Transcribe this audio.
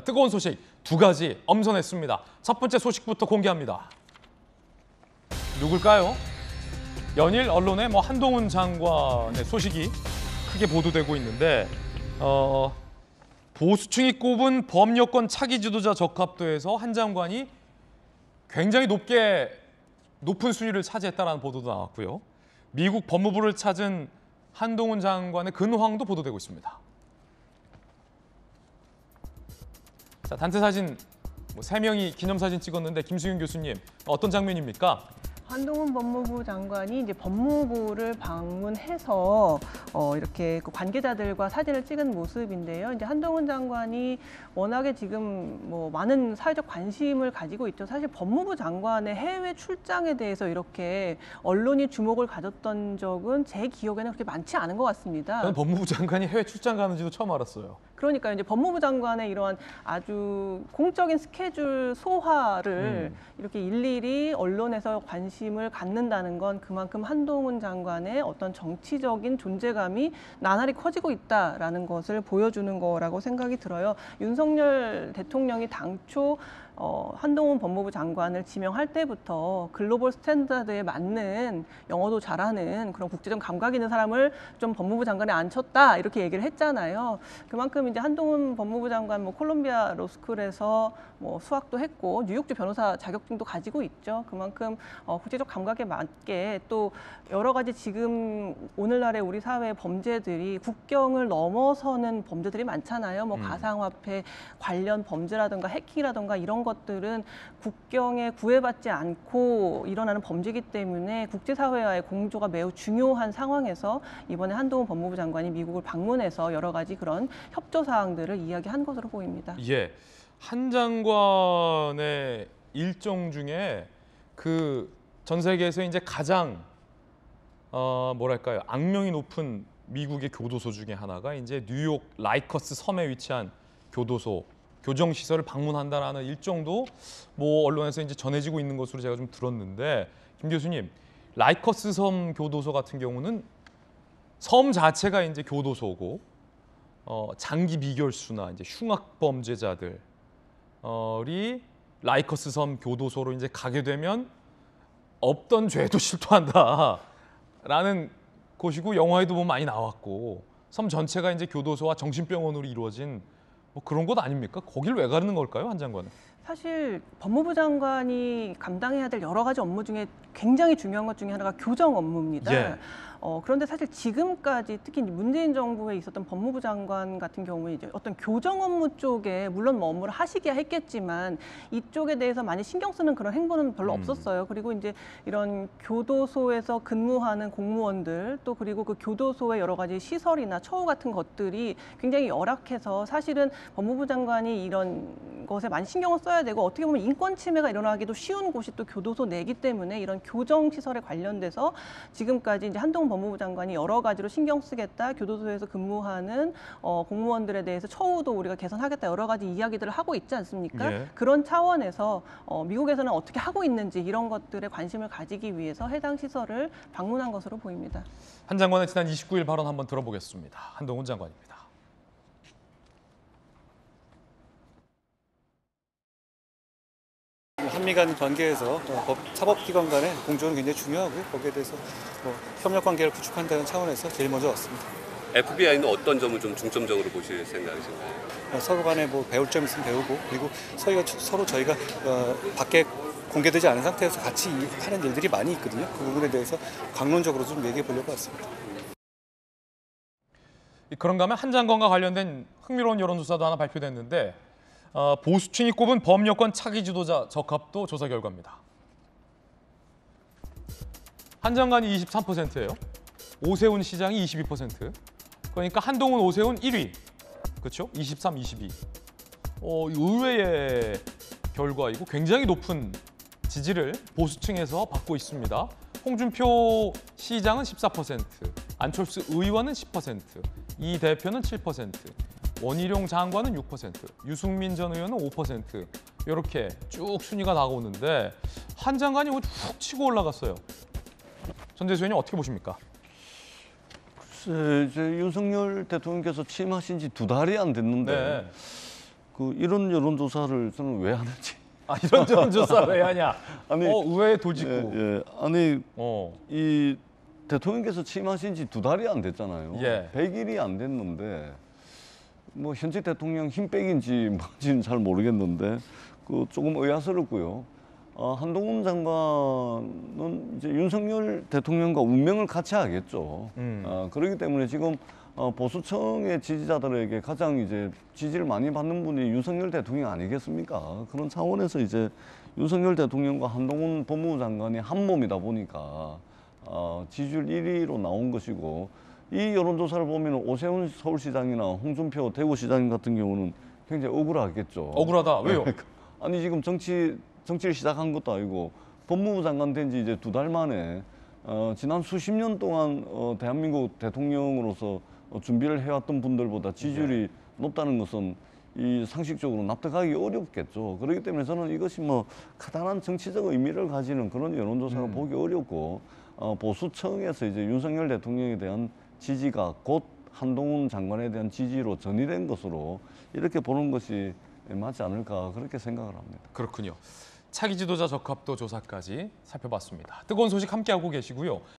뜨거운 소식 두 가지 엄선했습니다. 첫 번째 소식부터 공개합니다. 누굴까요? 연일 언론에 한동훈 장관의 소식이 크게 보도되고 있는데 보수층이 꼽은 범여권 차기 지도자 적합도에서 한 장관이 굉장히 높은 순위를 차지했다는 보도도 나왔고요. 미국 법무부를 찾은 한동훈 장관의 근황도 보도되고 있습니다. 자, 단체 사진 3명이 기념사진 찍었는데 김수윤 교수님 어떤 장면입니까? 한동훈 법무부 장관이 이제 법무부를 방문해서 이렇게 그 관계자들과 사진을 찍은 모습인데요. 이제 한동훈 장관이 워낙에 지금 많은 사회적 관심을 가지고 있죠. 사실 법무부 장관의 해외 출장에 대해서 이렇게 언론이 주목을 가졌던 적은 제 기억에는 그렇게 많지 않은 것 같습니다. 저는 법무부 장관이 해외 출장 가는지도 처음 알았어요. 그러니까 이제 법무부 장관의 이러한 아주 공적인 스케줄 소화를 이렇게 일일이 언론에서 관심을 갖는다는 건 그만큼 한동훈 장관의 어떤 정치적인 존재감이 나날이 커지고 있다라는 것을 보여주는 거라고 생각이 들어요. 윤석열 대통령이 당초 한동훈 법무부 장관을 지명할 때부터 글로벌 스탠다드에 맞는 영어도 잘하는 그런 국제적 감각 있는 사람을 좀 법무부 장관에 앉혔다 이렇게 얘기를 했잖아요. 그만큼 이제 한동훈 법무부 장관 콜롬비아 로스쿨에서 수학도 했고 뉴욕주 변호사 자격증도 가지고 있죠. 그만큼 국제적 감각에 맞게 또 여러 가지 지금 오늘날의 우리 사회의 범죄들이 국경을 넘어서는 범죄들이 많잖아요. 가상화폐 관련 범죄라든가 해킹이라든가 이런 것들은 국경에 구애받지 않고 일어나는 범죄이기 때문에 국제사회와의 공조가 매우 중요한 상황에서 이번에 한동훈 법무부 장관이 미국을 방문해서 여러 가지 그런 협조 사항들을 이야기한 것으로 보입니다. 예, 한 장관의 일정 중에 전 세계에서 이제 가장 악명이 높은 미국의 교도소 중에 하나가 이제 뉴욕 라이커스 섬에 위치한 교도소. 교정시설을 방문한다라는 일정도 언론에서 이제 전해지고 있는 것으로 제가 좀 들었는데 김 교수님, 라이커스 섬 교도소 같은 경우는 섬 자체가 이제 교도소고 장기 미결수나 이제 흉악 범죄자들이 라이커스 섬 교도소로 이제 가게 되면 없던 죄도 실토한다라는 곳이고 영화에도 보면 많이 나왔고 섬 전체가 이제 교도소와 정신병원으로 이루어진 그런 것 아닙니까? 거길 왜 가는 걸까요, 한 장관은? 사실 법무부 장관이 감당해야 될 여러 가지 업무 중에 굉장히 중요한 것 중에 하나가 교정 업무입니다. 예. 그런데 사실 지금까지 특히 문재인 정부에 있었던 법무부 장관 같은 경우에 이제 어떤 교정 업무 쪽에 물론 업무를 하시기야 했겠지만 이쪽에 대해서 많이 신경 쓰는 그런 행보는 별로 없었어요. 그리고 이제 이런 교도소에서 근무하는 공무원들 또 그리고 그 교도소의 여러 가지 시설이나 처우 같은 것들이 굉장히 열악해서 사실은 법무부 장관이 이런 것에 많이 신경을 써야 되고 어떻게 보면 인권 침해가 일어나기도 쉬운 곳이 또 교도소 내기 때문에 이런 교정 시설에 관련돼서 지금까지 이제 한동훈 법무부 장관이 여러 가지로 신경 쓰겠다, 교도소에서 근무하는 공무원들에 대해서 처우도 우리가 개선하겠다 여러 가지 이야기들을 하고 있지 않습니까? 예. 그런 차원에서 미국에서는 어떻게 하고 있는지 이런 것들에 관심을 가지기 위해서 해당 시설을 방문한 것으로 보입니다. 한 장관의 지난 29일 발언 한번 들어보겠습니다. 한동훈 장관입니다. 한미 간 관계에서 사법기관 간의 공조는 굉장히 중요하고 거기에 대해서 협력 관계를 구축한다는 차원에서 제일 먼저 왔습니다. FBI는 어떤 점을 좀 중점적으로 보실 생각이신가요? 서로 간에 배울 점 있으면 배우고 그리고 서로 저희가 밖에 공개되지 않은 상태에서 같이 하는 일들이 많이 있거든요. 그 부분에 대해서 강론적으로 좀 얘기해 보려고 왔습니다. 그런가 하면 한 장관과 관련된 흥미로운 여론조사도 하나 발표됐는데 보수층이 꼽은 범여권 차기 지도자 적합도 조사 결과입니다. 한 장관이 23%예요. 오세훈 시장이 22%. 그러니까 한동훈, 오세훈 1위. 그렇죠? 23, 22. 의외의 결과이고 굉장히 높은 지지를 보수층에서 받고 있습니다. 홍준표 시장은 14%, 안철수 의원은 10%, 이 대표는 7%, 원희룡 장관은 6%, 유승민 전 의원은 5%. 이렇게 쭉 순위가 나오는데 한 장관이 훅 치고 올라갔어요. 전재수 의원님 어떻게 보십니까? 글쎄, 이제 윤석열 대통령께서 취임하신 지 2달이 안 됐는데 이런 여론조사를 저는 왜 하는지. 이런 조사 왜 하냐? 아니, 의외의 돌직구. 예. 아니 어. 이 대통령께서 취임하신 지 2달이 안 됐잖아요. 예. 100일이 안 됐는데 뭐 현직 대통령 힘 빼기인지 뭔지는 잘 모르겠는데 조금 의아스럽고요. 한동훈 장관은 이제 윤석열 대통령과 운명을 같이 하겠죠. 그렇기 때문에 지금 보수층의 지지자들에게 가장 이제 지지를 많이 받는 분이 윤석열 대통령 아니겠습니까? 그런 차원에서 이제 윤석열 대통령과 한동훈 법무부 장관이 한 몸이다 보니까 지지율 1위로 나온 것이고, 이 여론조사를 보면 오세훈 서울시장이나 홍준표 대구시장 같은 경우는 굉장히 억울하겠죠. 억울하다. 왜요? 아니 지금 정치를 시작한 것도 아니고 법무부 장관 된 지 이제 2달 만에 지난 수십 년 동안 대한민국 대통령으로서 준비를 해왔던 분들보다 지지율이 높다는 것은 이 상식적으로 납득하기 어렵겠죠. 그렇기 때문에 저는 이것이 뭐 커다란 정치적 의미를 가지는 그런 여론조사가 보기 어렵고, 보수층에서 이제 윤석열 대통령에 대한 지지가 곧 한동훈 장관에 대한 지지로 전이된 것으로 이렇게 보는 것이 맞지 않을까, 그렇게 생각을 합니다. 그렇군요. 차기 지도자 적합도 조사까지 살펴봤습니다. 뜨거운 소식 함께하고 계시고요.